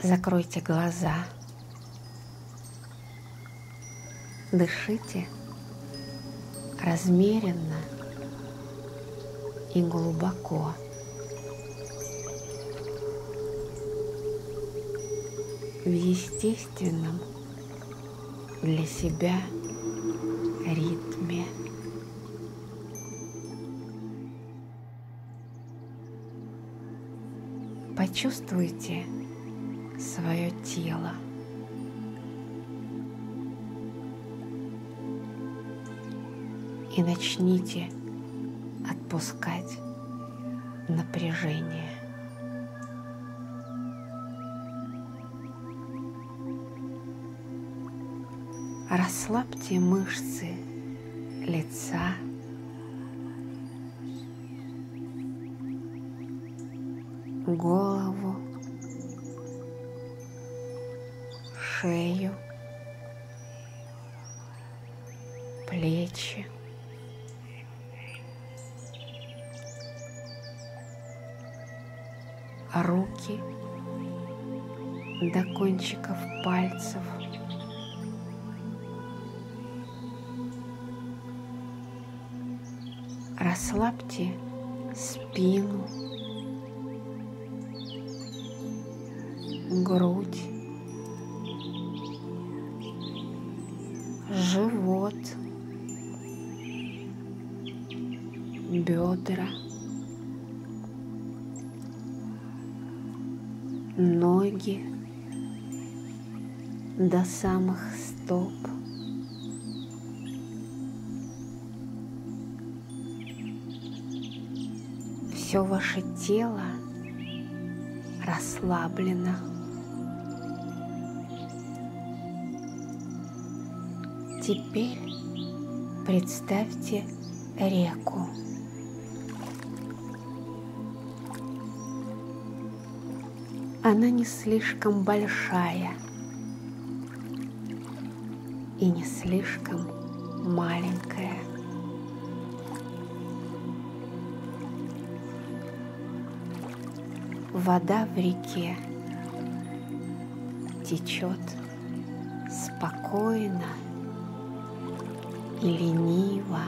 Закройте глаза, дышите размеренно и глубоко. В естественном для себя ритме. Почувствуйте свое тело. И начните отпускать напряжение. Расслабьте мышцы лица, голову, шею, плечи, руки до кончиков пальцев, расслабьте спину, грудь, живот, бедра, ноги до самых стоп. Все ваше тело расслаблено. Теперь представьте реку. Она не слишком большая и не слишком маленькая. Вода в реке течет спокойно и лениво.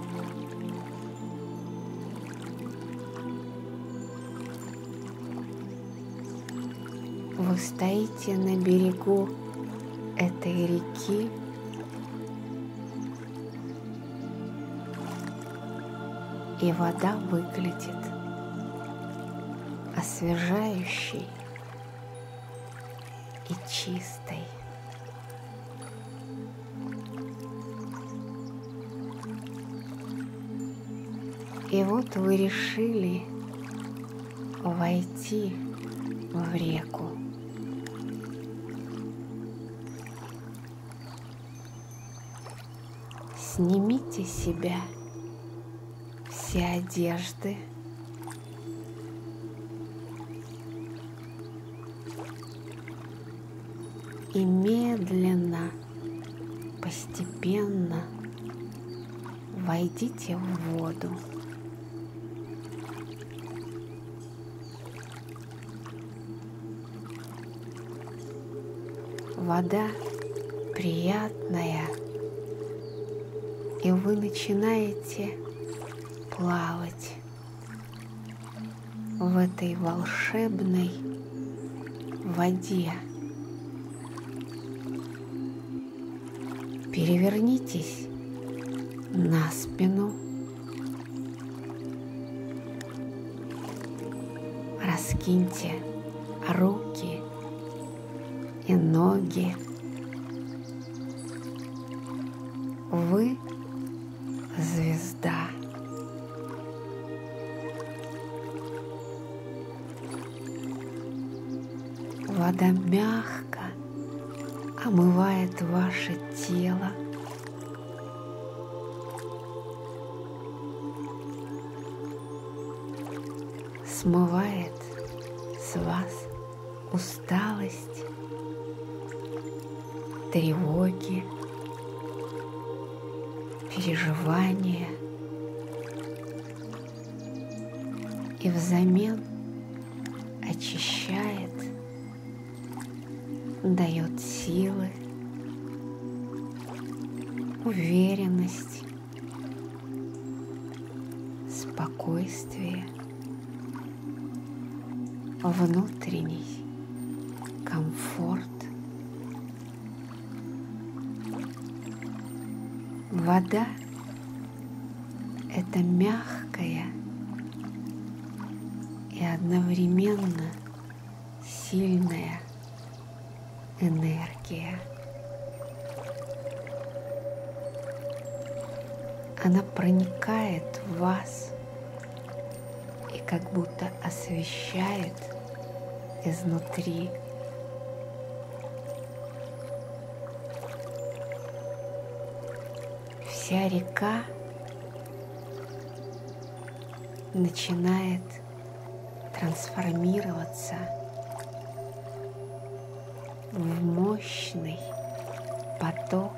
Вы стоите на берегу этой реки и вода выглядит освежающей и чистой. И вот вы решили войти в реку. Снимите с себя все одежды. И медленно, постепенно войдите в воду. Вода приятная, и вы начинаете плавать в этой волшебной воде. Перевернитесь на спину, раскиньте руки и ноги. Вы звезда. Вода мягко омывает ваше тело. Смывает с вас усталость, тревоги, переживания. И взамен очищает дает силы, уверенность, спокойствие, внутренний комфорт. Вода – это мягкая и одновременно сильная энергия. Она проникает в вас и как будто освещает изнутри. Вся река начинает трансформироваться в мощный поток,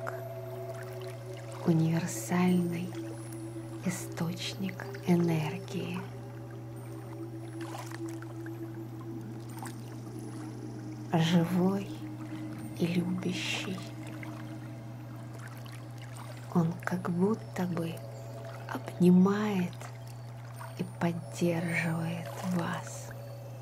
универсальный источник энергии. Живой и любящий. Он как будто бы обнимает и поддерживает вас.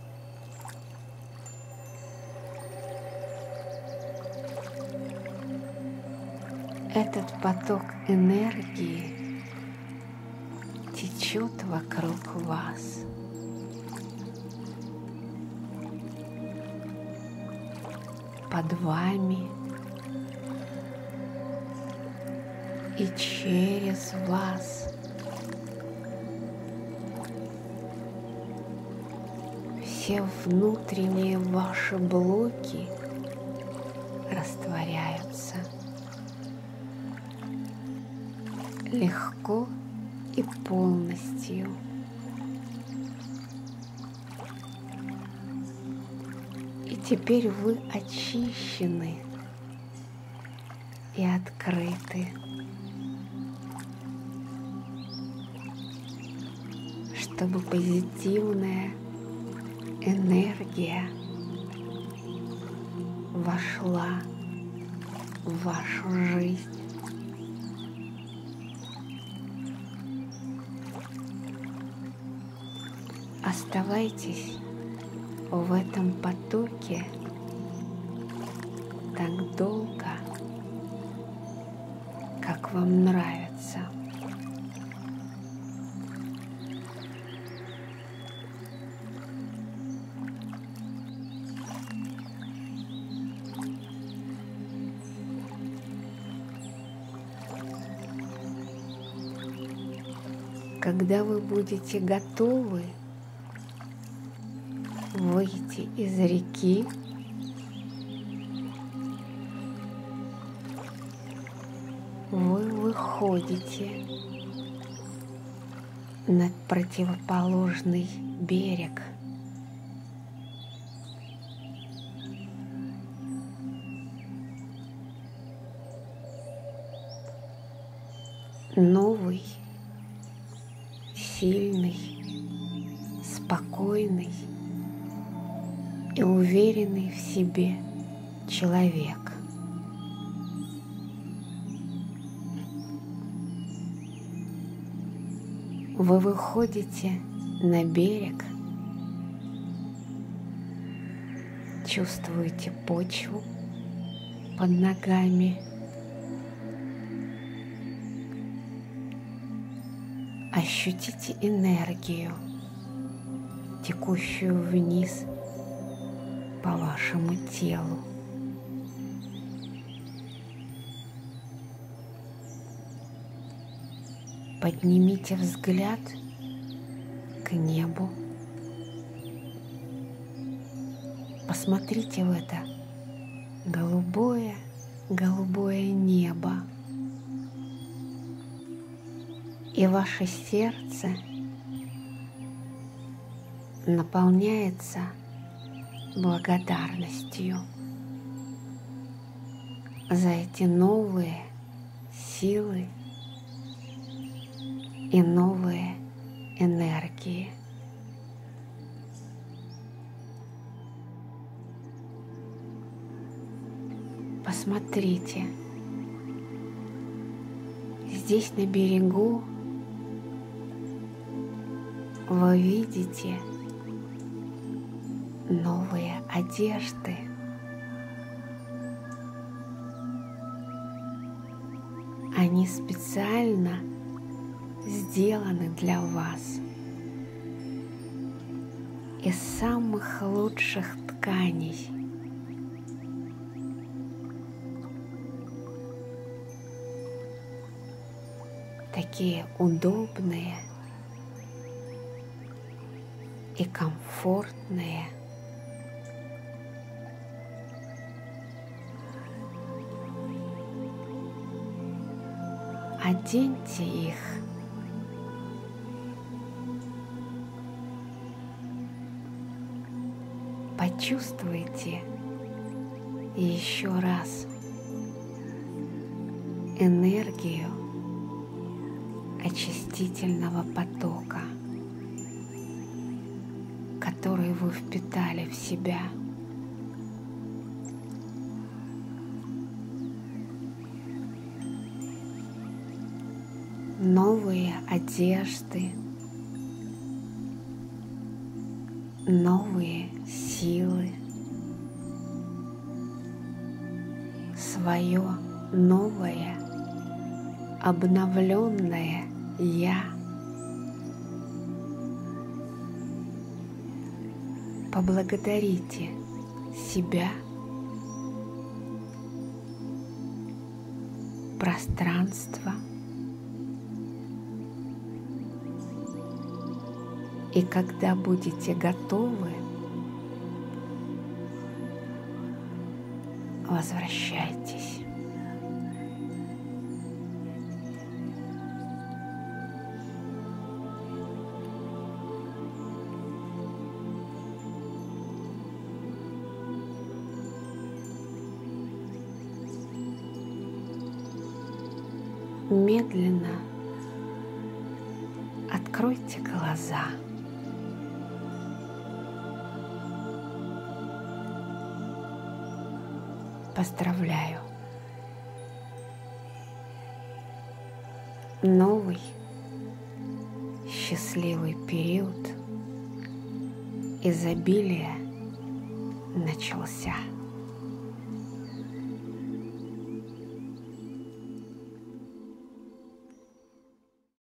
Этот поток энергии течет вокруг вас. Под вами и через вас. Все внутренние ваши блоки растворяются легко и полностью. И теперь вы очищены и открыты, чтобы позитивная энергия вошла в вашу жизнь. Оставайтесь в этом потоке так долго, как вам нравится. Когда вы будете готовы выйти из реки, вы выходите на противоположный берег. Новый, сильный, спокойный и уверенный в себе человек. Вы выходите на берег, чувствуете почву под ногами, ощутите энергию, текущую вниз по вашему телу. Поднимите взгляд к небу. Посмотрите в это голубое небо. И ваше сердце наполняется благодарностью за эти новые силы и новые энергии. Посмотрите, здесь на берегу вы видите новые одежды. Они специально сделаны для вас из самых лучших тканей. Такие удобные и комфортные. Оденьте их. Почувствуйте еще раз энергию очистительного потока, который вы впитали в себя. Новые одежды, новые силы, свое новое обновленное «Я». Поблагодарите себя, пространство, и когда будете готовы, возвращайтесь. Медленно откройте глаза. Поздравляю! Новый счастливый период изобилия начался.